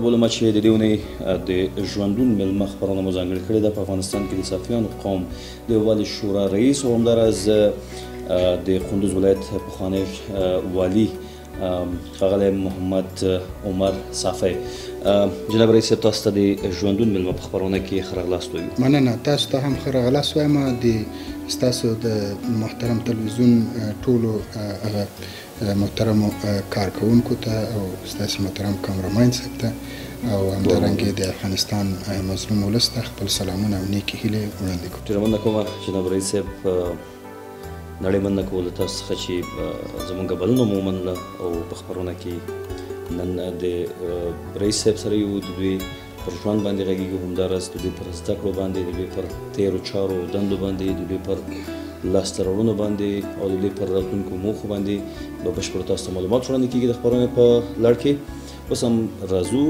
بولم چې د دې اونۍ د ژوندون میلمه خپرونه مو ځانګړې کړې ده په افغانستان کې د صافیانو قوم د یووالي شورا رئیس او همداراز د کندوز ولایت پخوانی والي ښاغلی محمد عمر صافی. جناب رئیس صاحب، تاسو ته د ژوندون میلمه په خپرونه کې ښه راغلاست وایو. مننه، تاسو ته هم ښه راغلاست وایم. د ستاسو د محترم تلویزیون ټولو هغه محترمو کارکوونکو ته او ستاسو محترم کامرمین صاحب ته او همدارنګه د افغانستان مظلوم ولس ته خپل سلامونه او نیکې هیلې وړاندې کوم. ډېره مننه کوم جناب رئیس صاحب، نړۍ مننه کوو له تاسو څخه چې زموږ بلنه مو ومنله او په خپرونه کې نن د رئیس صاحب سره یو د دوی پر ژوند باندې غږیږو، همداراز د دوی پر زده کړو باندې، د دوی پر تیرو چارو دندو باندې، د دوی پر لاسته راوړنو باندې او د دوی پر راتلونکو موخو باندې به بشپړ تاسو ته معلومات وړاندې کېږي د خپرونې په لړ کې. اوس هم راځو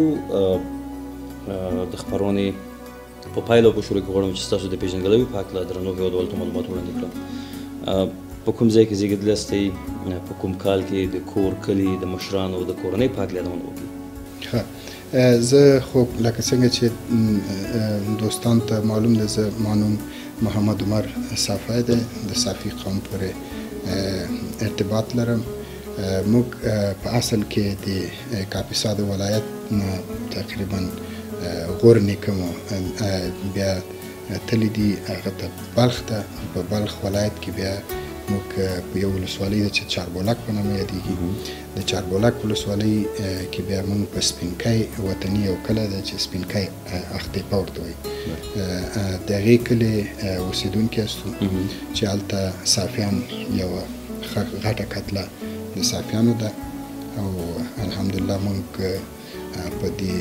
د خپرونې په پایله او په شروع کې غواړم چې ستاسو د پېژندګلوۍ په هکله درنو هېوادوالو ته معلومات وړاندې کړم. په کوم ځای کې زیږېدلي یاستئ؟ په کوم کال کې د کور، کلي، د مشرانو او د کورنۍ په هکله یادونه وکړئ. ښه، زه خو لکه څنګه چې دوستانو ته معلوم ده، زما نوم محمد عمر صافی دی، د صافي قوم پورې ارتباط لرم. موږ په اصل کې د کاپیسا د ولایت نه تقریبا غور نیکه مو بیا تللی دي هغه ته بلخ ته. په بلخ ولایت کې بیا موږ په یو ولسوالۍ ده چې چاربولک په نامه یادېږي. د چاربولک ولسوالۍ کې بیا موږ په سپینکۍ وطني یو کلی ده چې سپینکۍ اختیپه ورته وایي، د هغې کلي اوسېدونکي یاستو چې هلته صافیان یوه غټه کتله د صافیانو ده. او الحمدلله موږ په دې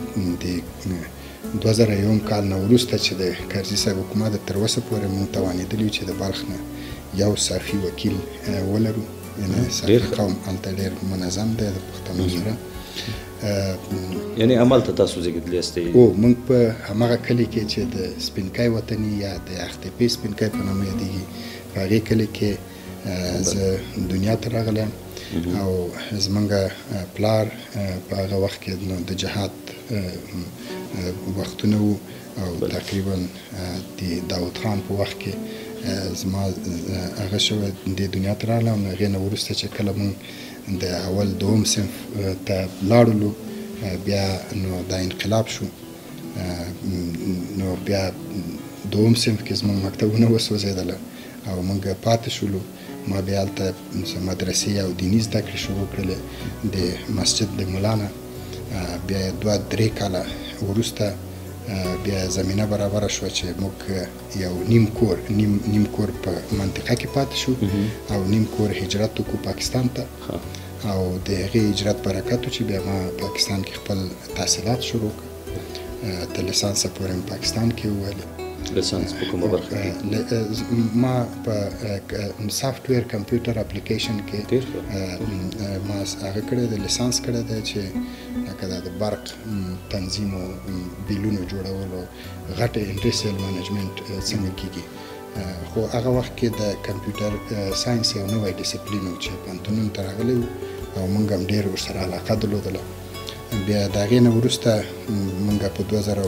2001 کال نه وروسته چې د کرزي صاحب حکومت تر اوسه پورې موږ توانېدلي چې د بلخ نه یو صافي وکیل ولرو. یعنې صافي قوم هلته ډېر منظم دی د پښتنو سره. یعنې همالته تاسو زېږېدلي یاستئ؟ او موږ په همغه کلي کې چې د سپینکۍ وطني یا د اختیپې سپینکۍ په نامه یادېږي، په هغې کلي کې زه دنیا ته راغلی او زمونږ پلار په هغه وخت کې د جهاد وختونه وو او تقریبا د داود خان په وخت کې زما هغه شوی د دنیا ته راغلم. هغې نه وروسته چې کله مونږ د اول دوم صنف ته لاړلو، بیا نو دا انقلاب شو، نو بیا دوم صنف کې زموږ مکتبونه وسوځېدله او موږ پاتې شولو. ما بیا هلته مدرسې او دیني زده کړې شروع کړلې د مسجد د ملا نه. بیا 2-3 کاله وروسته بیا زمینه برابره شوه چې موږ یو نیم کور په منطقه کې پاتې شو او نیم کور هجرت وکړو پاکستان ته. او د هغې هجرت برکت و چې بیا ما پاکستان کې خپل تحصیلات شروع کړ. تر لیسانسه پورې مې پاکستان کې وویلې. لیسانس په کومه برخه کې؟ ما په سافټویر کمپیوټر اپلیکیشن کې ما هغه کړی دی، لیسانس کړی دی چې لکه دا د برق تنظیم او بیلونو جوړولو غټ انډسټریل منیجمنټ څنګه کېږي. خو هغه وخت کې د کمپیوټر ساینس یو نوی ډیسپلین و چې پوهنتونونو ته راغلی و او موږ هم ډېر ورسره علاقه درلودله. بیا د هغې نه وروسته موږ په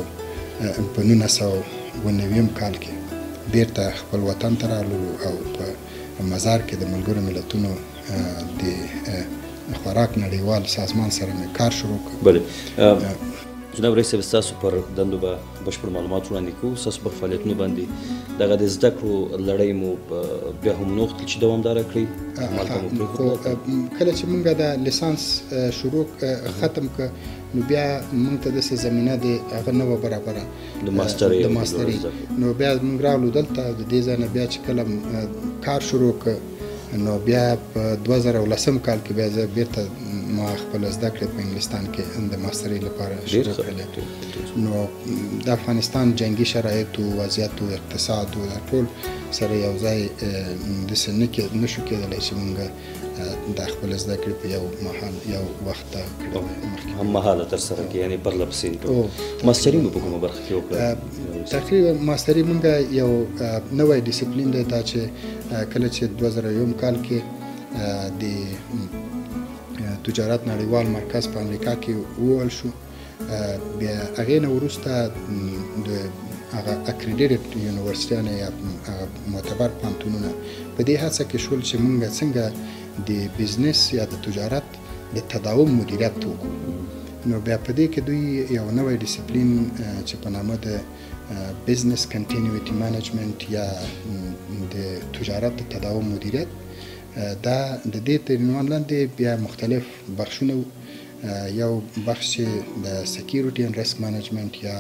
1990 کال کې بیرته خپل وطن ته راغلو او په مزار کې د ملګرو ملتونو د خوراک نړیوال سازمان سره مې کار شروع کړ. بله جناب رئیس صاحب، ستاسو پر دندو به بشپړ معلومات وړاندې کوو، ستاسو پر فعالیتونو باندې دغه د زده کړو لړۍ مو بیا هم نه غوښتل چې دوامداره کړئ؟ خو کله چې موږ د لیسانس شروع ختم کړ نو بیا موږ ته داسې زمینه د هغه نه وه برابره د ماسترۍ. نو بیا موږ راغلو دلته. د دې ځای نه بیا چې کله کار شروع کړ نو بیا په 2010 کال کې بیا زه بیرته ما خپل زده کړې په انګلستان کې د ماسترۍ لپاره شروع کړلې. نو د افغانستان جنګي شرایطو، وضعیتو، اقتصادو دا ټول سره یو ځای داسې نشو کېدلی چې موږ د خپل زده کړې په یو وخت ته هم مهاله ترسره کړي، یعنې پرله پسې. ماستري مو په کومه برخه کې وکړه؟ تقریبا ماستري موږ یو نوی ډیسپلین دی دا چې کله چې 2001 کال کې د تجارت نړیوال مرکز په امریکا کې وویل شو بیا هغې نه وروسته د هغه اکریډیټډ یونیورسټیانې یا معتبر پوهنتونونه په دې هڅه کې شول چې موږ څنګه د بزنس یا د تجارت د تداوم مدیریت وکړو. نو بیا په دې کې دوی یو نوی ډیسپلین چې په نامه د بزنس کنټینیوټي مینجمنټ یا د تجارت د تداوم مدیریت، دا د دې تر عنوان لاندې بیا مختلف بخشونه، یو بخش د سکیورټي اینڈ ریسک مینجمنټ یا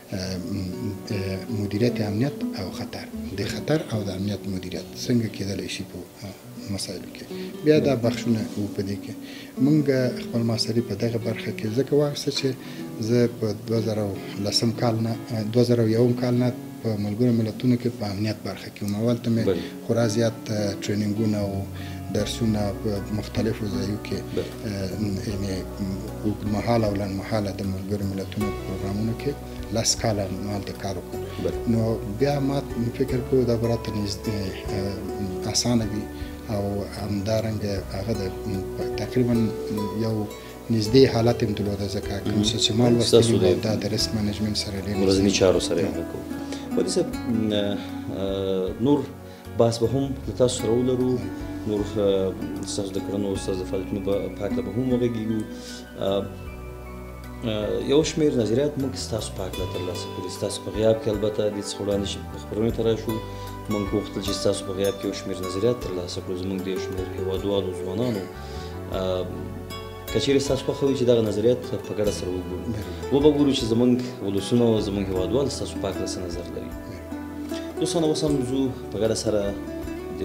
مدیریت امنیت او خطر، د خطر او د امنیت مدیریت څنګه کېدلی شي په مسایلو کې. بیا دا بخشونه و په دې کې موږ خپل ماستري په دغه برخه کې ځکه واخیسته چې زه په 2001 کال نه په ملګرو ملتونو کې په امنیت برخه کې وم. اول ته مې خورا زیات ټریننګونه او درسونه په مختلفو ځایو کې یعنې اوږدمهاله او لنډمهاله د ملګرو ملتونو پروګرامونو کې 10 کاله ما هلته کار وکړ. نو بیا ما فکر کوو دا به راته اسانه وي او همدارنګه هغه د تقریبا یو نږدې حالت هم درلوده ځکه کوم څه چې ما لوستلي وو دا د ریسک منیجمنټ سره ډېر ورځني چارو سره یې کوو. والي صاحب نور بحث به هم له تاسو سره ولرو، نور ستاسو د کړنو ستاسو د فعالیتونو په هکله به هم وغږېږو. یو شمېر نظریات موږ ستاسو په هکله ترلاسه کړي، ستاسو په غیاب کې البته دې څخه وړاندې چې خپرونې ته راشو موږ غوښتل چې ستاسو په غیاب کې یو شمېر نظریات ترلاسه کړو زموږ د یو شمېر هېوادوالو ځوانانو. که چېرې ستاسو خوښه وي چې دغه نظریات په ګډه سره وګورو، وبه ګورو چې زموږ ولسونه او زموږ هېوادوال ستاسو په هکله څه نظر لري. دوستانو اوس هم ځو په ګډه سره د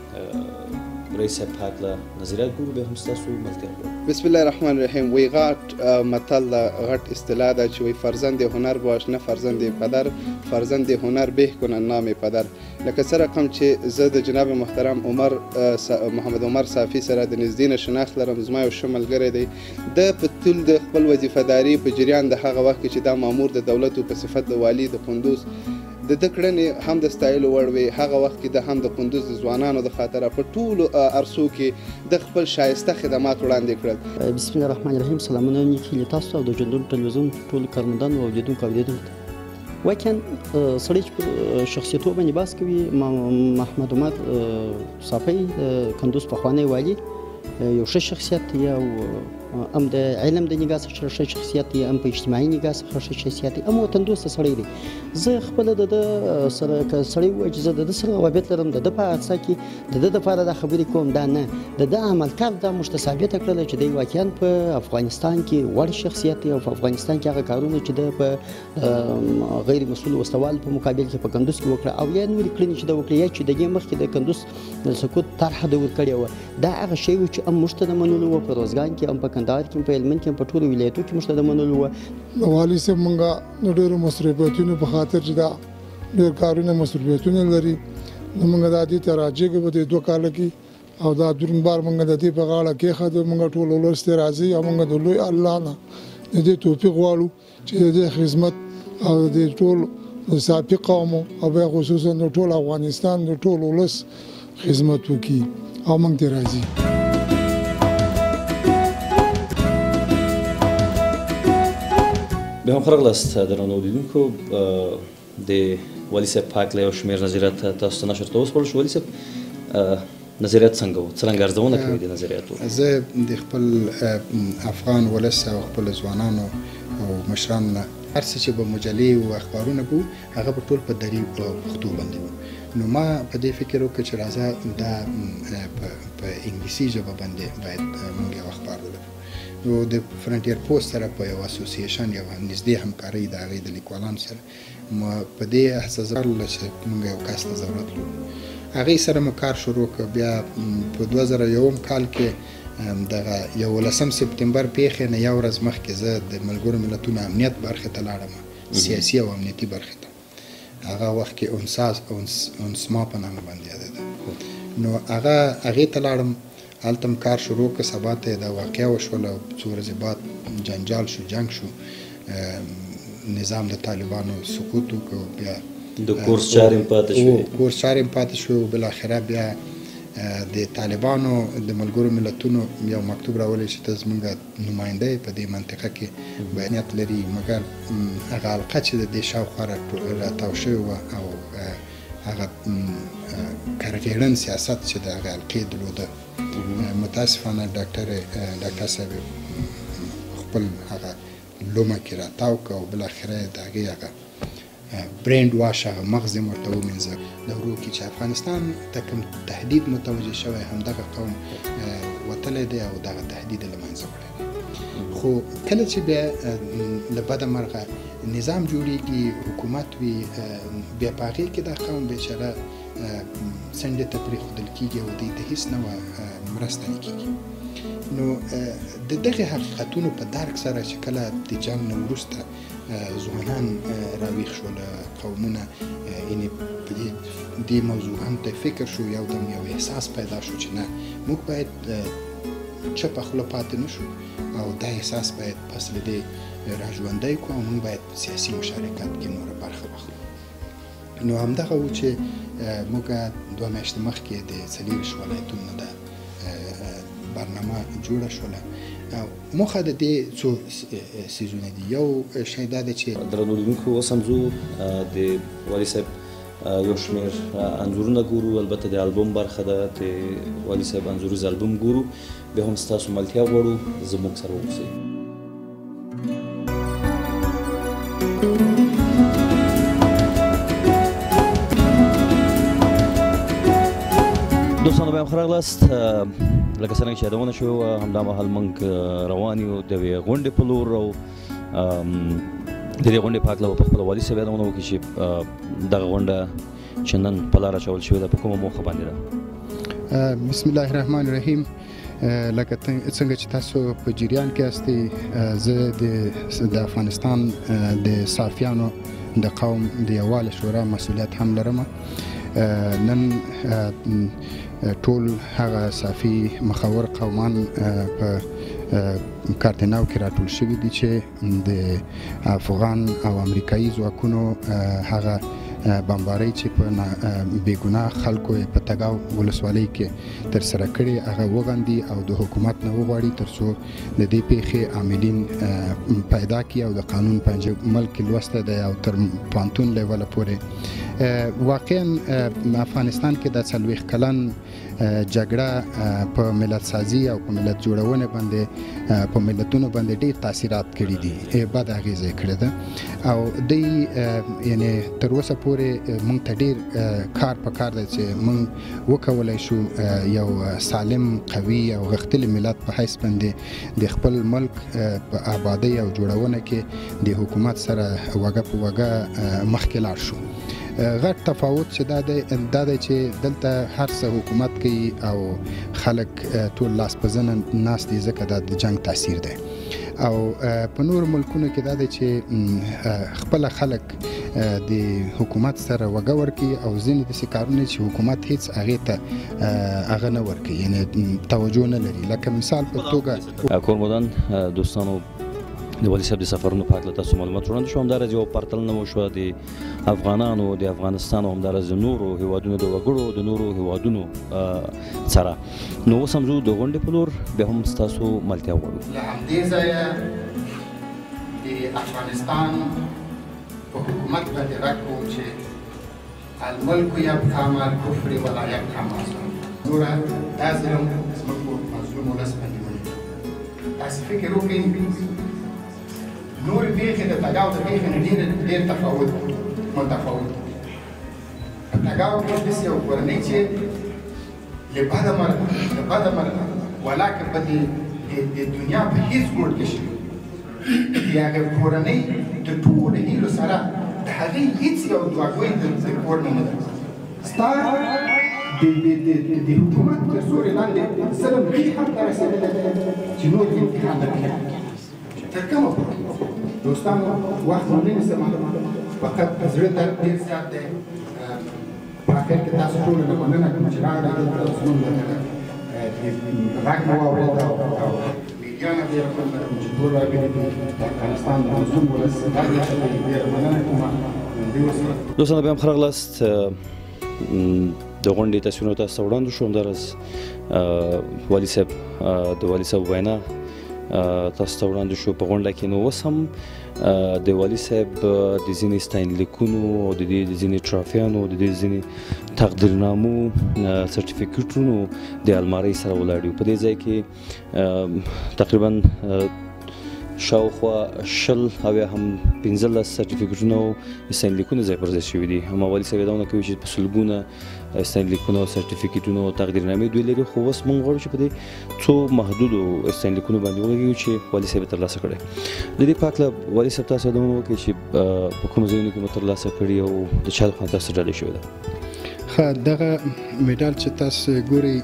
رئیس صاحب په هکله نظریات ګورو، بیا هم ستاسو ملتیا غواړو. بسم الله الرحمن الرحیم. وی غټ متل ده، غټ اصطلاح ده چې وی فرزند هنر باش نه فرزند پدر، فرزند هنر به کنن نام پدر. لکه څه رقم چې زه د جناب محترم محمد عمر صافي سره د نږدې نه شناخت لرم، زما یو ښه ملګری دی. د په طول د خپل وظیفهداري په جریان د هغه وخت کې چې دا مامور د دولت په صفت د والي د قندوز د ده کړنې هم د ستایلو وړ وې. هغه وخت کې د هم د قندوز د ځوانانو د خاطره په ټولو عرصو کې د خپل شایسته خدمات وړاندې کړل. بسم الله الرحمن الرحیم. سلامونه نیکې له تاسو او د ژوندون ټلویزیون ټولو کارمندانو او لیدونکو او اوریدونکو ته. واقعا سړی چې پر شخصیتو باندې بحث کوي، محمد عمر صافي کندوز پخوانی والي یو ښه شخصیت دی او هم د علم د نګاه څخه ښه شخصیت دی، هم په اجتماعي نګاه څخه ښه شخصیت دی، هم وطن دوسته سړی دی. زه خپله د ده سره که سړی ووایي چې زه د ده سره روابط لرم، د ده په حادثه کې د ده دپاره دا خبرې کوم، دا نه. د ده عملکار دا موږ ته ثابته کړله چې دی واقعا په افغانستان کې وړ شخصیت دی او په افغانستان کې هغه کارونه چې ده په غیر مسؤل وسلوال په مقابل کې په کندوز کې وکړه او یا نورې کړنې چې ده وکړه یا چې د دې مخکې د کندوز د سقوط طرحه ده ورکړې وه، دا هغه شی و چې هم موږ ته د منلو وه، په روزګان کې هم په کندهار کې هم په هلمند کې هم په ټولو ولایتو کې موږ ته د منلو وه. والي صاحب موږ د ډېرو مصروفیتونو په خاطر چې دا ډېر کارونه مصروفیتونه لري، نو موږ دا دې ته راجېږو په دې 2 کاله کې او دا درون بار موږ د دې په غاړه کېښود. موږ ټول ولس ته راځي او موږ د لوی الله نه د دې توفیق غواړو چې د دې خدمت او د ټول صافي قومو او بیا خصوصا د ټول افغانستان د ټول ولس خدمت وکړي او موږ ته راځي. بیا هم ښه راغلاست درنو لیدونکو. د والي صاحب په هکله یو شمېر نظریات تاسو ته نشر ته وسپارل شو. والي صاحب نظریات څنګه وو؟ څرنګه ارزونه کوي د نظریاتو؟ زه د خپل افغان ولس او خپل ځوانانو او مشرانو نه هر څه چې به مجلې او اخبارونه به هغه به ټول په دري پښتو باندې وو. نو ما په دې فکر وکړ چې راځه دا په انګلیسي ژبه باندې باید موږ یو اخبار ولرو. نو د فرنټیر پوسټ سره په یو اسوسییشن یو نږدې همکارۍ د هغې د لیکوالانو سره ما په دې احساس درلوده چې موږ یو کس ته ضرورت لرو. هغې سره مو کار شروع کړ. بیا په 2001 کال کې دغه 11 سپتمبر پیښې نه یو ورځ مخکې زه د ملګرو ملتونو امنیت برخې ته لاړم، سیاسي او امنیتي برخې ته. هغه وخت کې اونسما په نامه باندې یادېده. نو هغې ته لاړم، هلته م کار شروع کړ. سبا ته دا واقعه وشوله، 2 ورځې بعد جنجال شو، جنګ شو، نظام د طالبانو سقوط وکړ. بیا د کورس چارې پاتې شوې، کورس چارې پاتې شوې. بالاخره بیا د طالبانو د ملګرو ملتونو یو مکتوب راوړی چې ته زموږ نماینده یې په دې منطقه کې بیانیت لري، مګر هغه حلقه چې د دې شاوخوا راتاو شوې وه او هغه کرغېړن سیاست چې د هغې حلقې درلوده، متاسفانه ډاکټر صاحب خپل هغه لومه کې راتاو کړه او بالاخره یې د هغې هغه برینډ واش هغه مغز یې ورته ومینځه. دورو کې چې افغانستان ته کوم تهدید متوجه شوی همدغه قوم وتلی دی او دغه تهدید یې له منځه وړی دی. خو کله چې بیا له بده مرغه نظام جوړیږي، حکومت وي، بیا په هغې کې دا قوم بیچاره څنډې ته پرېښودل کېږي او دوی ته هېڅ نوعه مرسته نه کېږي. نو د دغې حقیقتونو په درک سره چې کله د جنګ نه وروسته ځوانان راویښ شول، قومونه یعنې په دې موضوع هم ته فکر شو، یو دم یو احساس پیدا شو چې نه، موږ باید چپه خوله پاتې نه شو او دا احساس باید پس له دې راژوندی کړو او موږ باید په سیاسي مشارکت کې نوره برخه واخلو. نو همدغه و چې موږ 2 میاشتې مخکې د 24 ولایتونو نه برنامه جوړه شوله. موخه د دې څو سیزونه دي. یو شی دا دی چې درنو لیدونکو اوس هم زه د والي صاحب یو شمېر انځورونه ګورو، البته د البوم برخه ده، د والي صاحب انځوریز البوم ګورو، بیا هم ستاسو ملتیا غواړو زموږ سره واوسئ. دوستانو بیا هم ښه راغلاست. لکه څرنګه چې یادونه شوې همدا مهال موږ روان یو د یوې غونډې په لور او د دې غونډې په هکله به په خپله والي صاحب یادونه وکړي چې دغه غونډه چې نن په لاره اچول شوې ده په کومه موخه باندې ده. بسم الله الرحمن الرحیم. لکه څنګه چې تاسو په جریان کې یاستئ، زه د افغانستان د صافیانو د قوم د یووالي شورا مسؤلیت هم لرم. نن ټول هغه صافي مخور قومان په کارتناو کې راټول شوي دي چې د افغان او امریکایي ځواکونو هغه بمبارۍ چې په بېګناه خلکو په تګاو ولسوالۍ کې ترسره کړې هغه وغندي او د حکومت نه وغواړي تر څو د دې پیښې عاملین پیدا کړي او د قانون په عمل کې لوسته دی او تر پوهنتون لیوله پورې. واقعا افغانستان کې د 40 کلن جګړه په ملت سازي او په ملت جوړونه باندې په ملتونو باندې ډېر تاثیرات کړي دي، بد اغیزه کړې ده او دوی یعنی تر اوسه پورې موږ ته ډېر کار پکار دی چې موږ وکولی شو یو سالم قوي او غښتلي ملت په حیث باندې د خپل ملک په آبادۍ او جوړونه کې د حکومت سره وګه په وګه مخکې لاړ شو. غټ تفاوت چې دا دی چې دلته هر څه حکومت کوي او خلک ټول لاس په زنه ناست دي ځکه دا د جنګ تاثیر دی او په نور ملکونو کې دا دی چې خپل خلک د حکومت سره وګه ورکوي او ځینې داسې کارونه چې حکومت هیڅ هغې ته هغه نه ورکوي، یعنې توجه نه لري. لکه مثال په توګه کورمدان دوستانو د والي صاحب د سفرونو په هکله تاسو معلومات وړاندې شو، همداراز یوه پرتلنه وشوه د افغانانو د افغانستان او همداراز د نورو هیوادونو د وګړو د نورو هیوادونو سره. نو اوس هم زه د غونډې په لور بیا هم ستاسو ملتیا غواړو. له همدې ځایه د افغانستان په حکومت باندې غږ کوم چې الملک یبقی مع الکفر ولا یبقی مع الظلم. نوره دا ظلم زموږ په مظلوم ولس باندې ونیو. تاسې فکر وکړئ نور پیښې د تګاو د پیښې نه ډېر متفاوت دي. په تګاو کې داسې یو کورنۍ چې له بده مرغه ولاکه په د دنیا په هېڅ ګوټ کې شوي د هغې کورنۍ د ټولو هیلو سره د هغې هېڅ یو ځواکوی د کور نه ده. ستا د حکومت تر سوري لاندې ظلم دې حد ته رسېدلی چې نور دې امتحان نه کوي. تر کومه پورې دوستانو وخت ونه نیسم، فقط زړه درد ډېر زیات دی. په اخر کې تاسو ټولو نه مننه کوم چې راغلئ دلته زموږ غږ مو واورېد او میډیا نه ډېره مننه کوم چې ټول راغلي دي. د افغانستان د مظلوم ولس غږ ډېره مننه کوم. دوستانو بیا هم ښه راغلاست. د غونډې تصویرونه تاسو ته وړاندې شو. همداراز والي صاحب د والي صاحب وینا تاسو ته وړاندې شو په غونډه کې. نو اوس هم د والي صاحب د ځینې ستاینلیکونو او د دې د ځینې ټرافیانو د دې ځینې تقدیرنامو سرټیفیکټونو د المارۍ سره ولاړ یو. په دې ځای کې تقریبا شاوخوا 20 او یا هم 15 سرټیفیکټونه او ستاینلیکونه ځای پر ځای شوي دي. هم والي صاحب یادونه کوي چې په سلګونه ستاینلیکونه او سرټیفیکټونه او تقدیرنامې دوی لري. خو اوس موږ غواړو چې په دې څو محدودو ستاینلیکونو باندې وغږیږو چې والي صاحب یې ترلاسه کړی. د دې په هکله والي صاحب تاسو یادونه وکړئ چې په کومو ځایونو کې مو ترلاسه کړي او د چا لخوا تاسو ته ډالۍ شوې ده. ښه، دغه میډال چې تاسو ګورئ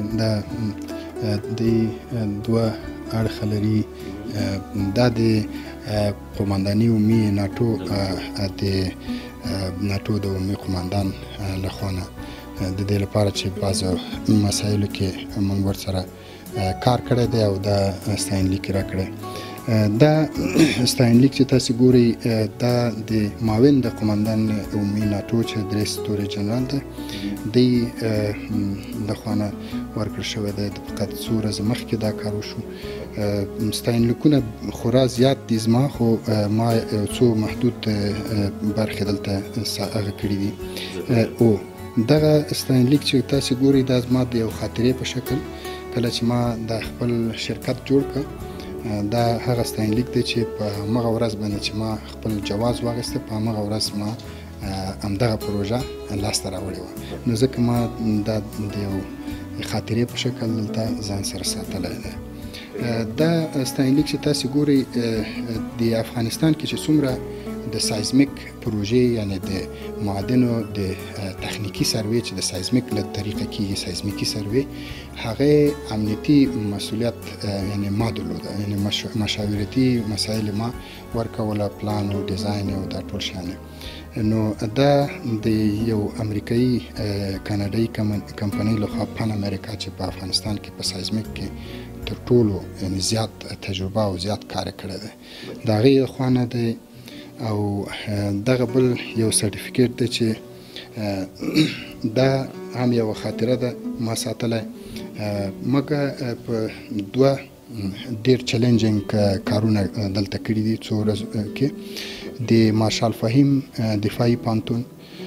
د دوه اړخه لري. دا د قومانداني عمومي ناټو د ناټو د عمومي قوماندان لخوا نه د دې لپاره چې بعضو مسایلو کې موږ ورسره کار کړی دی او دا ستاینلیک یې راکړی. دا ستاینلیک چې تاسو ګورئ دا د معاون د قوماندان عمومي ناټو چې درې ستوري جنرال دی دی لخوا نه ورکړل شوی دی. فقط څو ورځې مخکې دا کار وشو. ستاینلیکونه خورا زیات دي زما، خو ما یو څو محدود برخې دلته هغه کړي دي. او دغه ستاینلیک چې تاسو ګورئ دا زما د یو خاطرې په شکل کله چې ما د خپل شرکت جوړ کړ دا هغه ستاینلیک دی چې په همغه ورځ باندې چې ما خپل جواز واخیسته په همغه ورځ ما همدغه پروژه لاسته راوړې وه. نو ځکه ما دا د یو خاطرې په شکل دلته ځان سره ساتلی دی. دا ستاینلیک چې تاسو ګورئ د افغانستان کې چې څومره د سایزمیک پروژې یعنی د معادنو د تخنیکی سروې چې د سایزمیک له طریقه کېږي سایزمیکي سروې هغه امنیتي مسؤلیت یعنی ما درلوده، یعنی مشاورتي مسایل ما ورکوله، پلان او ډیزاین او دا ټول شیان. نو دا د یو امریکایي کاناډایي کمپنۍ لخوا پان امریکا چې په افغانستان کې په سایزمیک کې تر ټولو یعنی زیات تجربه او زیات کار کړی دی د هغې لخوا نه دی. او دغه بل یو سرټیفیکیټ دی چې دا هم یو خاطره ده ما ساتلی. مګه په دوه ډېر چیلنجینګ کارونه دلته کړي دي څو ورځو کې. د مارشال فهیم دفاعي پانتون،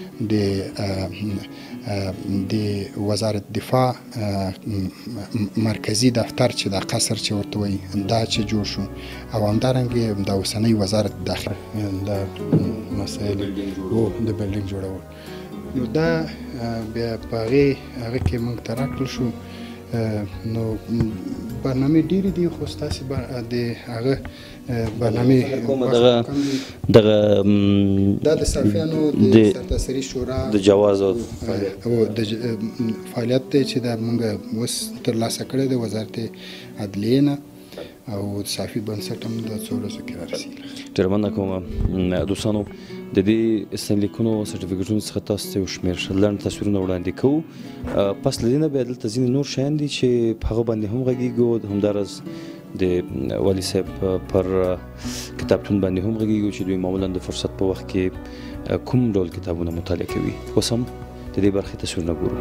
د وزارت دفاع مرکزی دفتر چې د قصر چې ورته وایي دا چې جوړ شو، او همدارنګې د اوسنۍ وزارت داخله د مسایل د بلډینګ جوړول. نو دا بیا په هغه کې موږ ته راکړل شو. نو برنامې ډېرې دي خو ستاسې د هغه برنامې دغه دا د صرفیانو د سرتاسري شورا د جواز او فعالیت دی چې دا موږ اوس ترلاسه کړی د وزارت عدلیې نه او صافي بنسټ هم د څو ورځو کې رارسېږي. ډېره مننه کوم دوستانو. د دې ستاینلیکونو سرټیفیکټونو څخه تاسو ته یو شمېر لنډ تصویرونه وړاندې کوو. پس له دې نه بیا دلته ځینې نور شیان دي چې په هغه باندې هم غږېږو. همداراز د والي صاحب پر کتابتون باندې هم غږېږو چې دوی معمولا د فرصت په وخت کې کوم ډول کتابونه مطالعه کوي. اوس هم د دې برخې تصویرونه ګورو.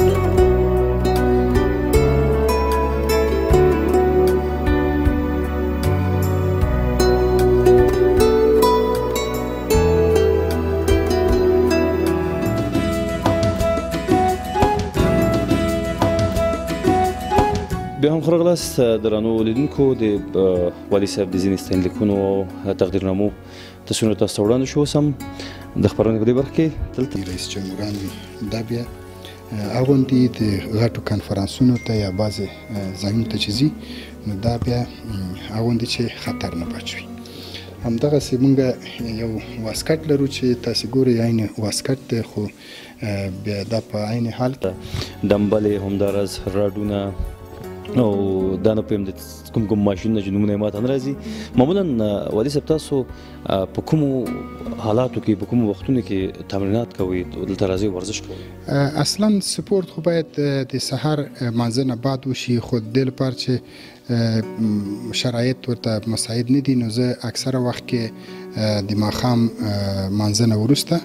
بیا هم ښه راغلاست درنو لیدونکو. د والي صاحب د ځینې ستاینلیکونو او تقدیرنامو تصویرونه تاسو ته وړاندې شو. اوس هم د خپرونې په دې برخه کې دلته رئیس جمهوران دا بیا اغوندي د غټو کنفرانسونو ته یا بعضې ځایونو ته چې ځي نو دا بیا اغوندي چې خطر نه بچوي. همدغسې موږ یو واسکټ لرو چې تاسې ګورئ عین واسکټ دی خو بیا دا په عین حال دمبلې همداراز راډونه او دا نه پوهیم د کوم ماشینونه چې نومونه یې ماته نه راځي. معمولا والي صاحب تاسو په کومو حالاتو کې په کومو وختونو کې تمرینات کوئ دلته راځئ ورزش کوئ؟ اصلا سپورت خو باید د سهار مانځه نه بعد وشي، خو د دې لپاره چې شرایط ورته مساعد نه دي نو زه اکثره وخت کې د ماښام مانځه نه وروسته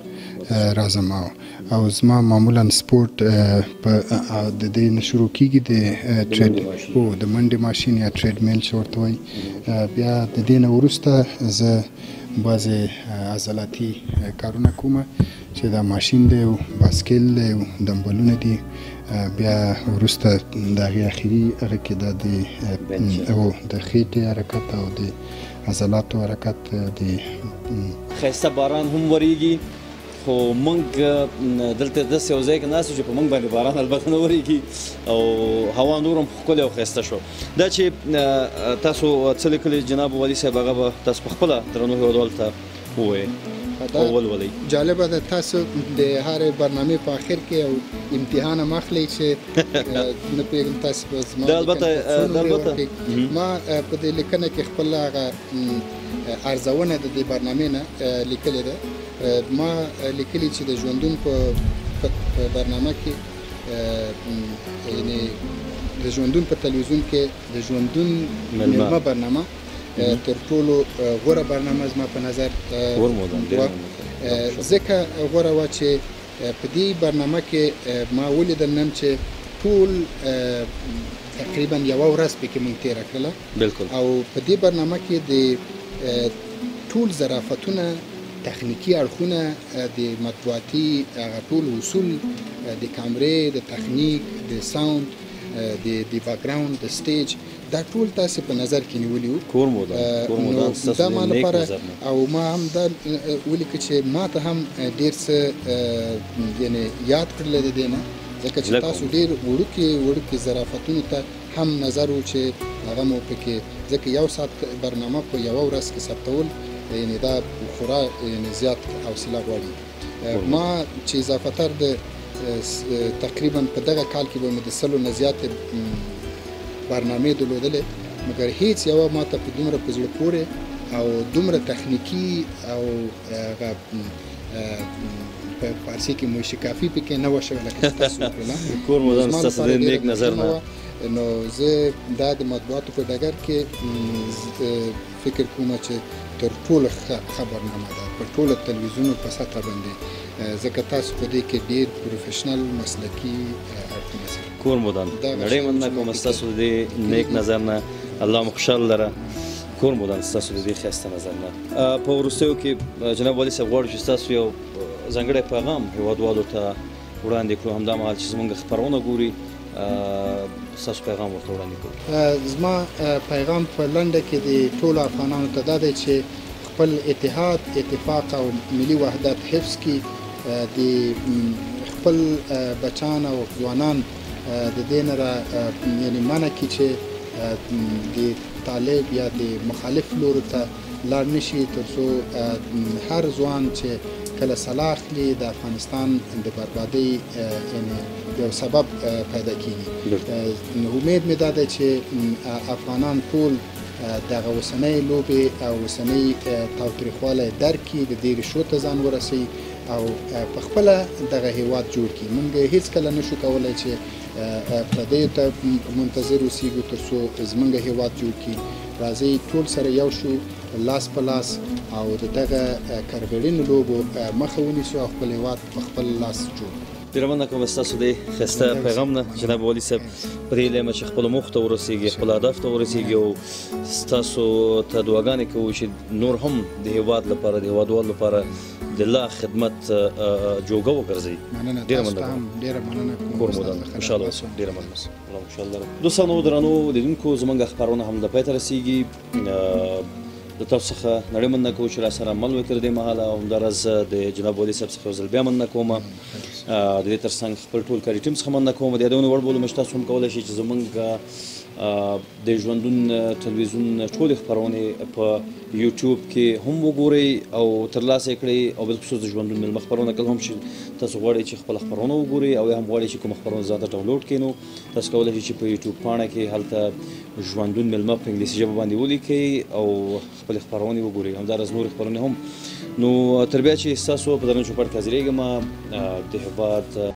راځم او زما معمولا سپورت د دې نه شروع کیږي د منډې ماشین یا ټریډ میل چې ورته وایي. بیا د دې نه وروسته زه بعضې عضلاتي کارونه کوم چې دا ماشین دی او باسکل دی او دمبلونه دي. بیا وروسته د هغې اخري هغه کې دا د خېټې حرکت او د عضلاتو حرکت دی. ښایسته باران هم ورېږي خو موږ دلته داسې یو ځای کې ناست یو چې په موږ باندې باران البته نه ورېږي او هوا نور هم ښکلې او ښایسته شو. دا چې تاسو څه لیکلي جناب والي صاحب هغه به تاسو په خپله درنو هېوادوالو ته ووایئ او ولولئ. جالبه ده تاسو د هرې برنامې په آخر کې یو امتحان هم اخلئ چې نه پوهېږم تاسو به زما دا البته ما په دې لیکنه کې خپل هغه ارزونه د دې برنامې نه لیکلې ده. ما لیکلي چې د ژوندون په برنامه کې یعنې د ژوندون په تلویزیون کې د ژوندون مېلمه برنامه تر ټولو غوره برنامه زما په نظر ځکه غوره وه چې په دې برنامه کې ما ولیدل نن چې ټول تقریبا یوه ورځ پکې مونږ تېره کړله او په دې برنامه کې د ټول ظرافتونه تخنیکي اړخونه د مطبوعاتي هغه ټول اصول د کامرې د تخنیک د ساوند د بیکګراوند د سټیج دا ټول تاسو په نظر کې نیولي وو. دا ما لپاره او ما هم دا ولیکه چې ما ته هم ډېر څه یعنې یاد کړل د دې نه ځکه چې تاسو ډېر وړوکي ظرافتونو ته هم نظر و چې هغه مو پکې ځکه یو ساعت برنامه په یوه ورځ کې ثبتول یعنې دا خورا زیات حوصله غواړي. ما چې اضافتر د تقریبا په دغه کال کې به مې د 100 نه زیاتې برنامې درلودلې مګر هیڅ یوه ما ته په دومره په زړه پورې او دومره تخنیکي او هغه په فارسي کې موشکافي پکې نه وه شوې لکه چې تاسو وکړله. کور مدام ستاسو د نیک نظر نه نو زه دا د مطبوعاتو په ډګر کې فکر کوم چې تر ټولو ښه برنامه ده په ټولو تلویزیونو په سطحه باندې ځکه تاسو په دې کې ډېر پروفیشنل مسلکي اړخونه سره کور مدام نړۍ مننه کوم ستاسو د نیک نظر نه الله مو خوشحاله لره. کور مدام ستاسو د دې ښایسته نظر نه. په وروستیو کې جناب والي صاحب غواړو چې ستاسو یو ځانګړی پیغام هېوادوالو ته وړاندې کړو همدا مهال چې زموږ خپرونه ګوري ستاسو پیغام ورته وړاندې کړو. زما پیغام په لنډه کې د ټولو افغانانو ته دا دی چې خپل اتحاد اتفاق او ملي وحدت حفظ کړي. د خپل بچان او ځوانان د دې نه یعنې منع کړي چې د طالب یا د مخالف لورو ته لاړ نه شي تر څو هر ځوان چې کله سلاح اخلي د افغانستان د بربادۍ یو سبب پیدا کیږي. امید مې دا دی چې افغانان ټول دغه اوسنۍ لوبې او اوسنۍ تاوتریخوالی درک کړي د دې ریښو ته ځان ورسوي او په خپله دغه هیواد جوړ کړي. موږ هیڅکله نشو کولی چې پردیو ته منتظر اوسیږو تر څو زموږ هیواد جوړ کړي. راځئ ټول سره یو شو لاس په لاس او د دغه کرغېړنو لوبو مخه ونیسو او خپل هیواد په خپل لاس جوړ کړو. ډېره مننه کوم ستاسو د ښایسته پیغام نه جناب والي صاحب. په دې هیله یم چې خپلو موخو ته ورسېږي خپل هدف ته ورسېږي او ستاسو ته دعاګانې کوو چې نور هم د هیواد لپاره د هیوادوالو لپاره د الله خدمت جوګه وګرځئ. ډېره مننه کور مدام خوشحاله اوسئ. ډېره مننه الله خوشحاله لره. دوستانو درنو لیدونکو زموږ خپرونه هم د پای ته رسېږي. د تاسو څخه نړۍ مننه کوو چې راسره مل وکړئ تر دې مهاله او همداراز د جناب والي صاحب څخه یو ځل بیا مننه کوم. د دې تر څنګ خپل ټول کاري ټیم څخه مننه کوم. د یادونې وړ بولم چې تاسو هم کولی شئ چې زموږ د ژوندون تلویزیون ټولې خپرونې په یوټیوب کې هم وګورئ او ترلاسه یې کړئ او بالخصوص د ژوندون مېلمه خپرونه کله هم چې تاسو غواړئ چې خپله خپرونه وګورئ او یا هم غواړئ چې کومه خپرونه ځان ته ډاونلوډ کړئ نو تاسو کولی شئ چې په یوټیوب پاڼه کې هلته ژوندون مېلمه په انګلیسي ژبه باندې ولیکئ او خپلې خپرونې وګورئ. همداراز نورې خپرونې هم. نو تر بیا چې ستاسو په درنه چوپړ کې حاضرېږم د هېواد